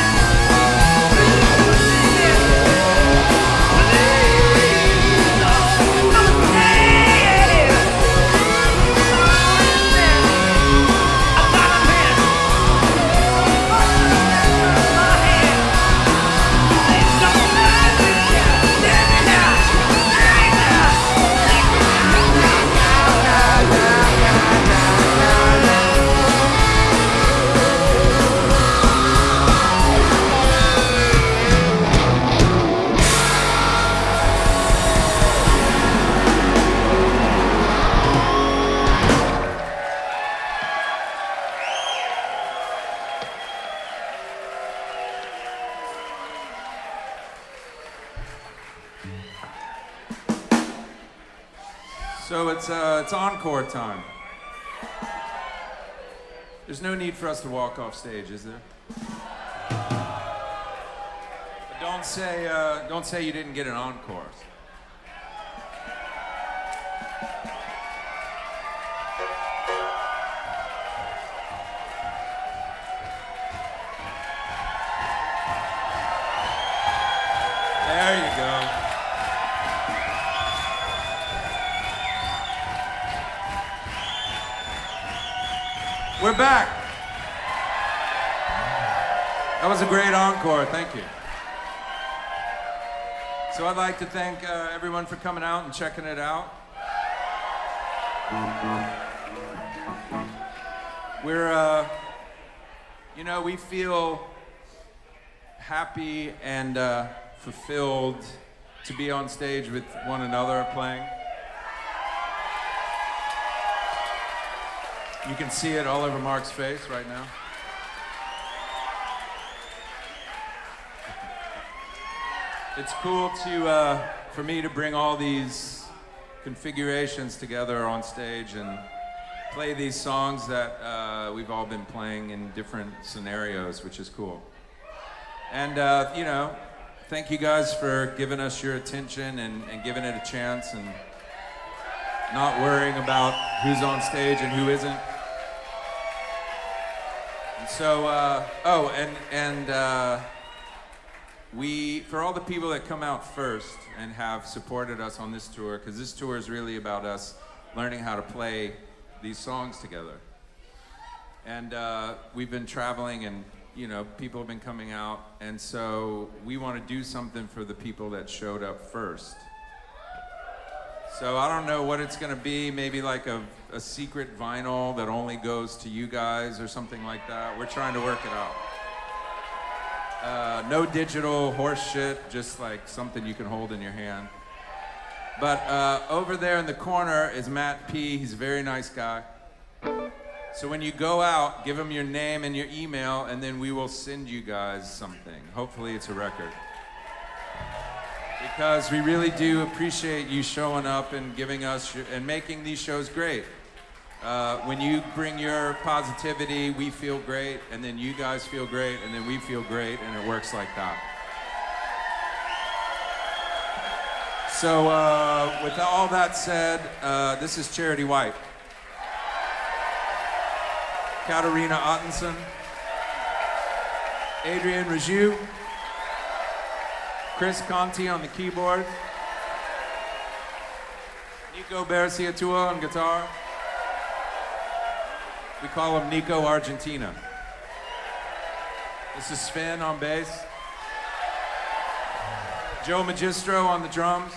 So it's uh, it's encore time. There's no need for us to walk off stage, is there? But don't say uh, don't say you didn't get an encore. There you go. We're back. That was a great encore, thank you. So I'd like to thank uh, everyone for coming out and checking it out. We're, uh, you know, we feel happy and uh, fulfilled to be on stage with one another playing. You can see it all over Mark's face right now. It's cool to, uh, for me to bring all these configurations together on stage and play these songs that uh, we've all been playing in different scenarios, which is cool. And, uh, you know, thank you guys for giving us your attention and, and giving it a chance and not worrying about who's on stage and who isn't. And so, uh, oh, and, and uh, we, for all the people that come out first and have supported us on this tour, because this tour is really about us learning how to play these songs together. And uh, we've been traveling and, you know, people have been coming out, and so we want to do something for the people that showed up first. So I don't know what it's going to be, maybe like a, a secret vinyl that only goes to you guys or something like that. We're trying to work it out. Uh, no digital horse shit, just like something you can hold in your hand. But uh, over there in the corner is Matt P. He's a very nice guy. So when you go out, give him your name and your email, and then we will send you guys something. Hopefully it's a record. Because we really do appreciate you showing up and giving us your, and making these shows great. Uh, when you bring your positivity, we feel great, and then you guys feel great, and then we feel great, and it works like that. So uh, with all that said, uh, this is Charity White. Katarina Ottensen, Adrian Raju, Chris Conti on the keyboard, Nico Barciatua on guitar. We call him Nico Argentina. This is Sven on bass. Joe Magistro on the drums.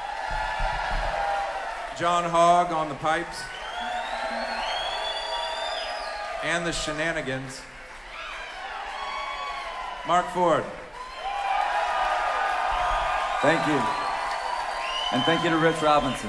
John Hogg on the pipes. And the shenanigans. Mark Ford. Thank you. And thank you to Rich Robinson.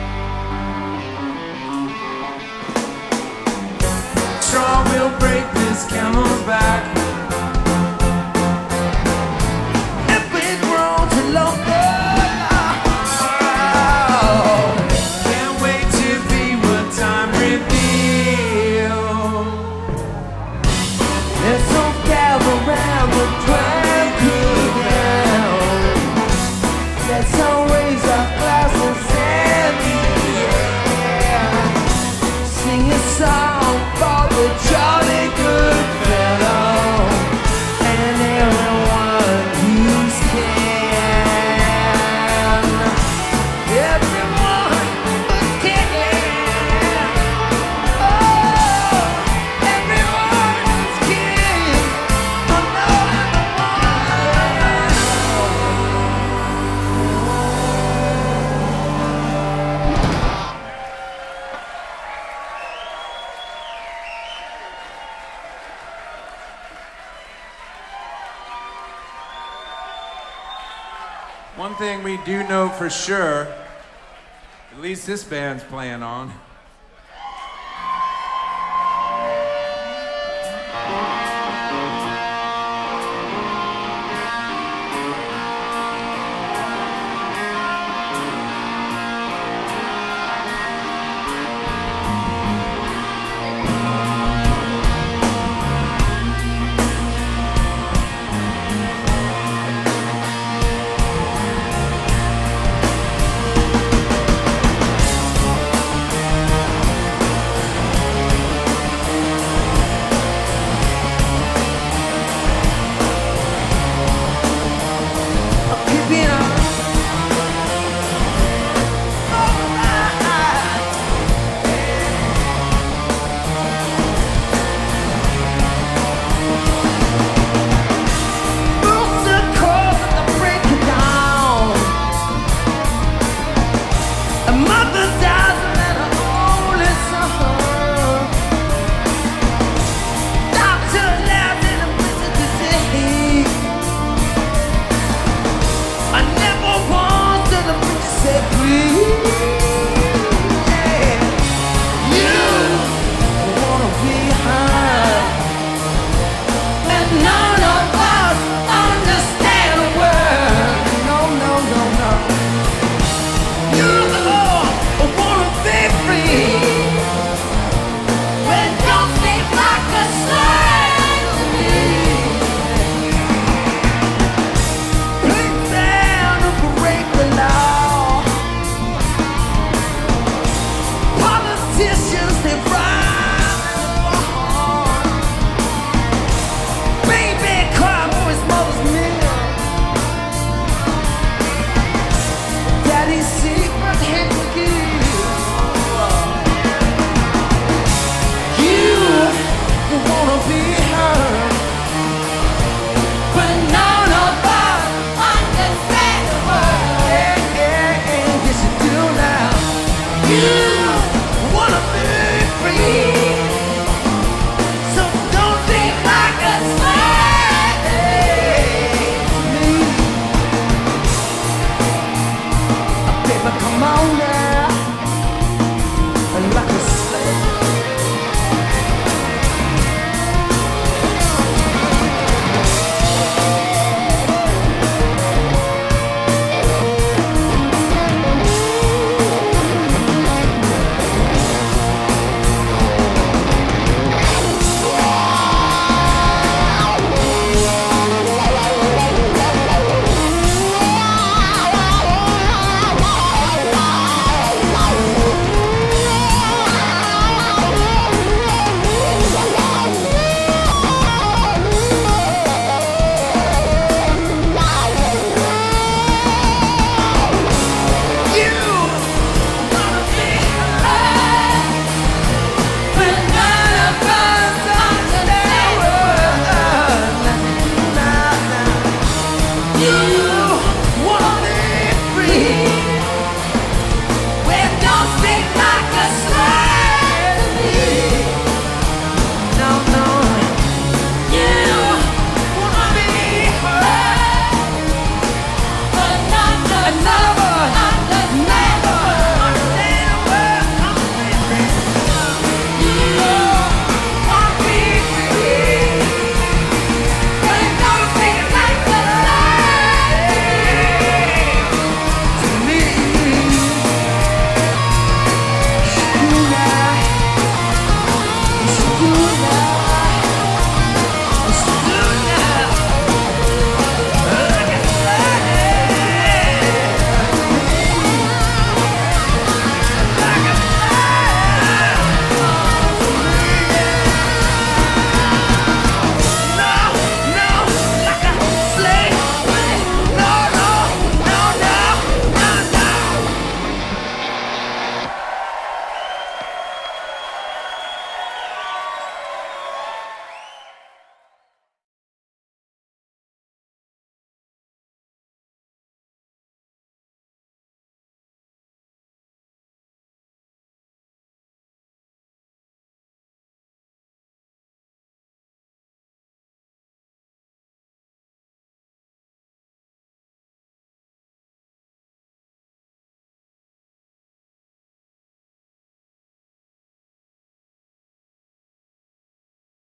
Straw will break this One thing we do know for sure, at least this band's playing on. I never want to the preacher said please.